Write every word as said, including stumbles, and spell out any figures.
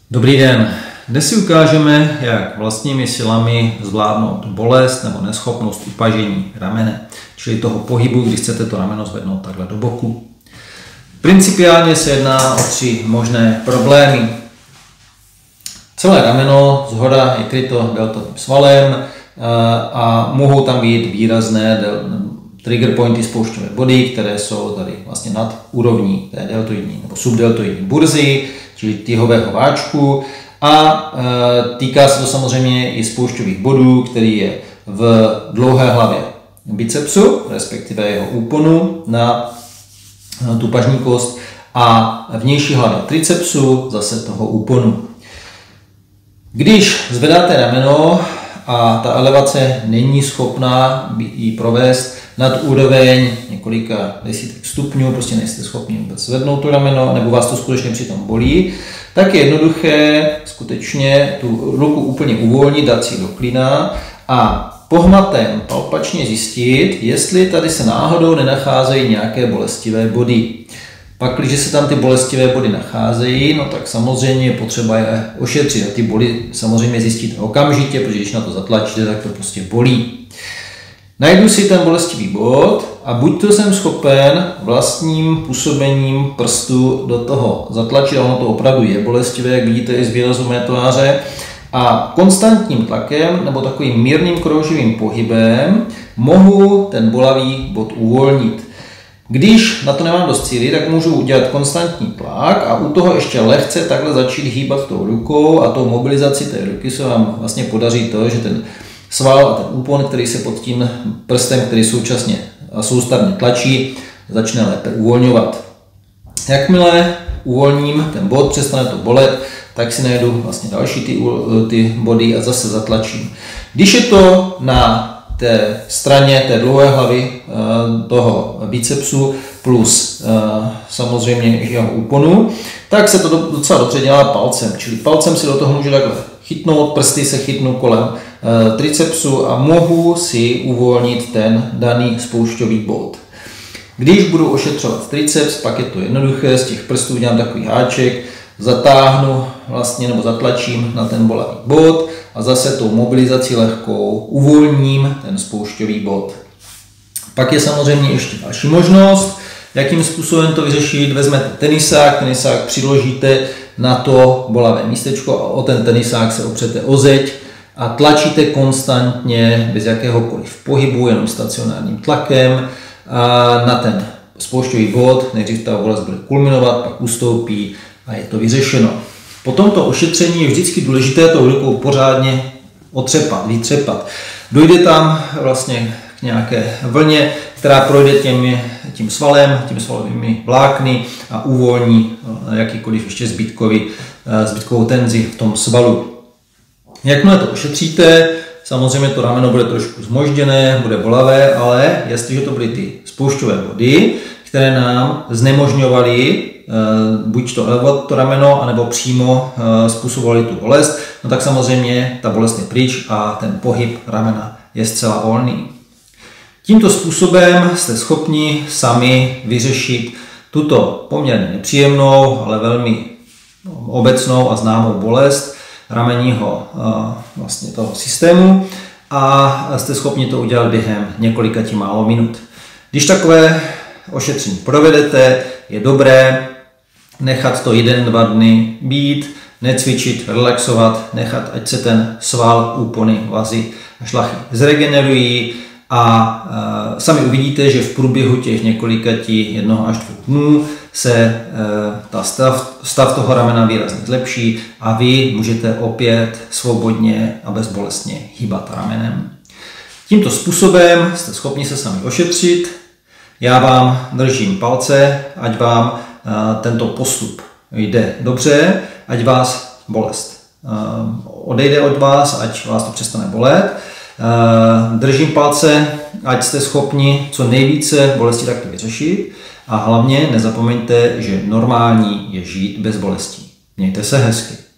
Dobrý den. Dnes si ukážeme, jak vlastními silami zvládnout bolest nebo neschopnost upažení ramene, čili toho pohybu, když chcete to rameno zvednout takhle do boku. Principiálně se jedná o tři možné problémy. Celé rameno zhora je kryto deltoidním svalem a mohou tam být výrazné trigger pointy spoušťové body, které jsou tady vlastně nad úrovní té deltoidní nebo subdeltoidní burzy, čili tyhového váčku, a e, týká se to samozřejmě i spoušťových bodů, který je v dlouhé hlavě bicepsu, respektive jeho úponu na, na tu pažní kost, a vnější hlavě tricepsu, zase toho úponu. Když zvedáte rameno a ta elevace není schopná ji provést nad úroveň několika desítek stupňů, prostě nejste schopni vůbec zvednout to rameno, nebo vás to skutečně přitom bolí, tak je jednoduché skutečně tu ruku úplně uvolnit, dát si do klína a pohmatem palpačně zjistit, jestli tady se náhodou nenacházejí nějaké bolestivé body. Pak, když se tam ty bolestivé body nacházejí, no tak samozřejmě je potřeba je ošetřit. A ty body samozřejmě zjistíte okamžitě, protože když na to zatlačíte, tak to prostě bolí. Najdu si ten bolestivý bod a buď to jsem schopen vlastním působením prstu do toho zatlačit, a ono to opravdu je bolestivé, jak vidíte i z výrazu mé tváře, a konstantním tlakem nebo takovým mírným krouživým pohybem mohu ten bolavý bod uvolnit. Když na to nemám dost síly, tak můžu udělat konstantní tlak a u toho ještě lehce takhle začít hýbat tou rukou, a tou mobilizací té ruky se vám vlastně podaří to, že ten sval a ten úpon, který se pod tím prstem, který současně a soustavně tlačí, začne lépe uvolňovat. Jakmile uvolním ten bod, přestane to bolet, tak si najdu vlastně další ty, ty body a zase zatlačím. Když je to na té straně té dlouhé hlavy toho bicepsu plus samozřejmě jeho úponu, tak se to docela dobře dělá palcem. Čili palcem si do toho můžu takhle chytnout, prsty se chytnu kolem tricepsu a mohu si uvolnit ten daný spoušťový bod. Když budu ošetřovat triceps, pak je to jednoduché, z těch prstů udělám takový háček, zatáhnu vlastně nebo zatlačím na ten bolavý bod a zase tou mobilizací lehkou uvolním ten spoušťový bod. Pak je samozřejmě ještě další možnost, jakým způsobem to vyřešit. Vezmete tenisák, tenisák přiložíte na to bolavé místečko a o ten tenisák se opřete o zeď a tlačíte konstantně, bez jakéhokoliv pohybu, jenom stacionárním tlakem na ten spoušťový bod. Nejdřív ta bolest bude kulminovat, pak ustoupí a je to vyřešeno. Po tomto ošetření je vždycky důležité tou rukou pořádně otřepat, vytřepat. Dojde tam vlastně k nějaké vlně, která projde těmi, tím svalem, tím svalovými vlákny a uvolní jakýkoliv ještě zbytkový, zbytkovou tenzi v tom svalu. Jakmile to ošetříte, samozřejmě to rameno bude trošku zmožděné, bude bolavé, ale jestliže to byly ty spoušťové body, které nám znemožňovaly buď to elevovat to rameno, anebo přímo způsobovali tu bolest, no tak samozřejmě ta bolest je pryč a ten pohyb ramena je zcela volný. Tímto způsobem jste schopni sami vyřešit tuto poměrně nepříjemnou, ale velmi obecnou a známou bolest ramenního vlastně toho systému, a jste schopni to udělat během několika tí málo minut. Když takové ošetření provedete, je dobré nechat to jeden, dva dny být, necvičit, relaxovat, nechat, ať se ten sval, úpony, vazy a šlachy zregenerují, a e, sami uvidíte, že v průběhu těch několika tí jednoho až dvou dnů se e, ta stav, stav toho ramena výrazně zlepší a vy můžete opět svobodně a bezbolestně hýbat ramenem. Tímto způsobem jste schopni se sami ošetřit. Já vám držím palce, ať vám e, tento postup jde dobře, ať vás bolest e, odejde od vás, ať vás to přestane bolet. Držím palce, ať jste schopni co nejvíce bolesti takto vyřešit, a hlavně nezapomeňte, že normální je žít bez bolestí. Mějte se hezky.